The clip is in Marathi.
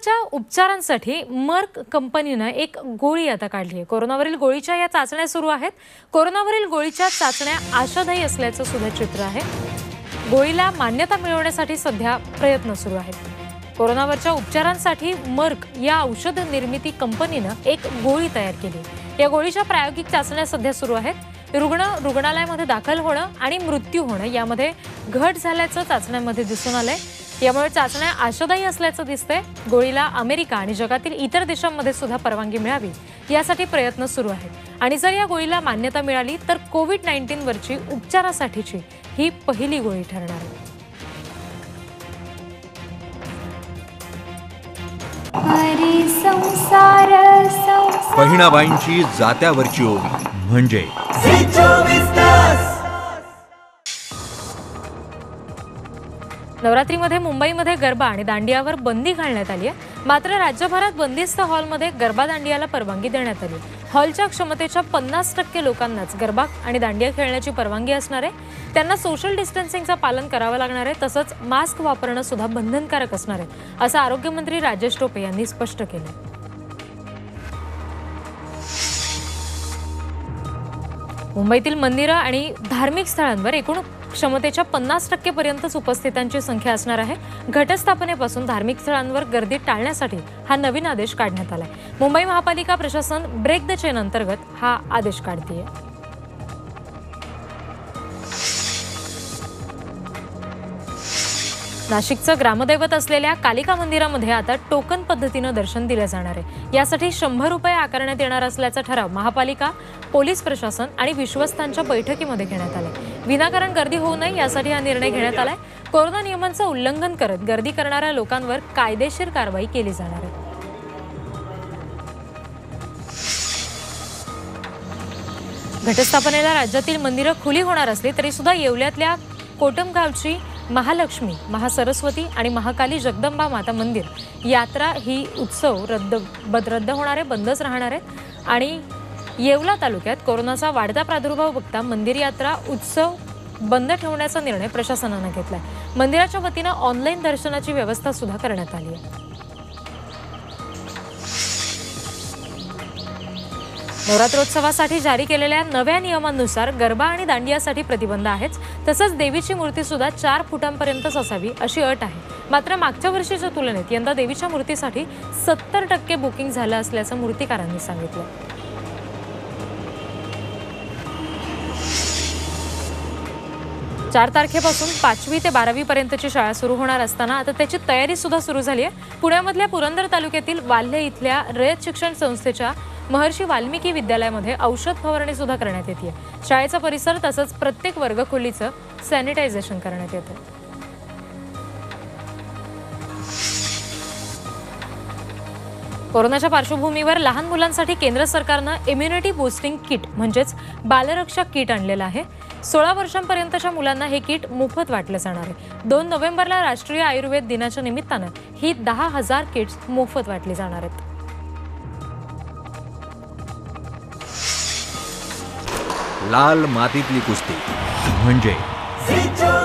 कोरोनावरच्या उपचारांसाठी मर्क कंपनीने एक गोळी आता काढली आहे। कोरोनावरील गोळीच्या या चाचण्या सुरू आहेत। कोरोनावरील गोळीच्या चाचण्या आशादायी असल्याचं सुद्धा चित्र आहे। गोळीला मान्यता मिळवण्यासाठी सध्या प्रयत्न सुरू आहेत। कोरोनावरच्या उपचारांसाठी मर्क या औषध निर्मिती कंपनीने एक गोळी तयार केली। या गोळीच्या प्रायोगिक चाचण्या सध्या सुरू आहेत। रुग्ण रुग्णालयामध्ये दाखल होणं आणि मृत्यू होणं यामध्ये घट झाल्याचं चाचण्यांमध्ये दिसून आलंय। यामुळे चाचण्या आशादायी असल्याचं दिसतंय। गोळीला अमेरिका आणि जगातील इतर देशांमध्ये सुद्धा परवानगी मिळावी यासाठी प्रयत्न सुरू आहेत। आणि जर या गोळीला मान्यता मिळाली तर कोविड-19 वरची उपचारासाठीची ही पहिली गोळी ठरणार आहे। बहिणाबाईंची जात्यावरची ओवी म्हणजे नवरात्रीमध्ये मुंबईमध्ये गरबा आणि दांडियावर बंदी घालण्यात आली आहे। मात्र राज्यभरात बंदिस्त हॉलमध्ये गरबा दांडियाला परवानगी देण्यात आली। हॉलच्या क्षमतेच्या 50% लोकांनाच गरबा आणि दांडिया खेळण्याची परवानगी असणार आहे। त्यांना सोशल डिस्टन्सिंगचं पालन करावं लागणार आहे। तसंच मास्क वापरणं सुद्धा बंधनकारक असणार आहे असं आरोग्यमंत्री राजेश टोपे यांनी स्पष्ट केलं। मुंबईतील मंदिरं आणि धार्मिक स्थळांवर एकूण क्षमतेच्या 50% पर्यंतच उपस्थितांची संख्या असणार आहे। घटस्थापनेपासून धार्मिक स्थळांवर गर्दी टाळण्यासाठी हा नवीन आदेश काढण्यात आलाय। मुंबई महापालिका प्रशासन ब्रेक द चेन अंतर्गत हा आदेश काढतेय। नाशिकचं ग्रामदैवत असलेल्या कालिका मंदिरामध्ये आता टोकन पद्धतीनं दर्शन दिलं जाणार आहे। यासाठी 100 रुपये आकारण्यात येणार असल्याचा ठराव महापालिका, पोलीस प्रशासन आणि विश्वस्तांच्या बैठकीमध्ये घेण्यात आलाय। विनाकारण गर्दी होऊ नये यासाठी हा निर्णय घेण्यात आलाय। कोरोना नियमांचं उल्लंघन करत गर्दी करणाऱ्या लोकांवर कायदेशीर कारवाई केली जाणार आहे। घटस्थापनेला राज्यातील मंदिरं खुली होणार असली तरी सुद्धा येवल्यातल्या कोटमगावची महालक्ष्मी, महासरस्वती आणि महाकाली जगदंबा माता मंदिर यात्रा ही उत्सव रद्द होणार आहे, बंदच राहणार आहेत। आणि येवला तालुक्यात कोरोनाचा वाढता प्रादुर्भाव बघता मंदिर यात्रा उत्सव बंद ठेवण्याचा निर्णय प्रशासनाने घेतलाय। मंदिराच्या वतीने ऑनलाईन दर्शनाची व्यवस्था सुद्धा करण्यात आली आहे। नवरात्रोत्सवासाठी जारी केलेल्या नव्या नियमांनुसार गरबा आणि दांडियासाठी प्रतिबंध आहेच। तसंच देवीची मूर्ती सुद्धा 4 फुटांपर्यंतच असावी अशी अट आहे। मात्र मागच्या वर्षीच्या तुलनेत यंदा देवीच्या मूर्तीसाठी 70% बुकिंग झालं असल्याचं मूर्तिकारांनी सांगितलं। 4 तारखेपासून 5वी ते 12वी पर्यंतची शाळा सुरू होणार असताना आता त्याची तयारी सुद्धा सुरू झाली आहे। पुण्यामधल्या पुरंदर तालुक्यातील वाल्हे इथल्या रयत शिक्षण संस्थेच्या महर्षी वाल्मिकी विद्यालयामध्ये औषध फवारणी सुद्धा करण्यात येते। शाळेचा परिसर तसंच प्रत्येक वर्गखोलीचं सॅनिटायझेशन करण्यात येतं। कोरोनाच्या पार्श्वभूमीवर लहान मुलांसाठी केंद्र सरकारनं इम्युनिटी बूस्टिंग किट म्हणजेच बालरक्षक किट आणलेलं आहे। 16 वर्षांपर्यंतच्या मुलांना हे किट मोफत वाटलं जाणार आहे। 2 नोव्हेंबरला राष्ट्रीय आयुर्वेद दिनाच्या निमित्तानं ही 10,000 किट्स मोफत वाटली जाणार आहेत। लाल मातीतली कुस्ती म्हणजे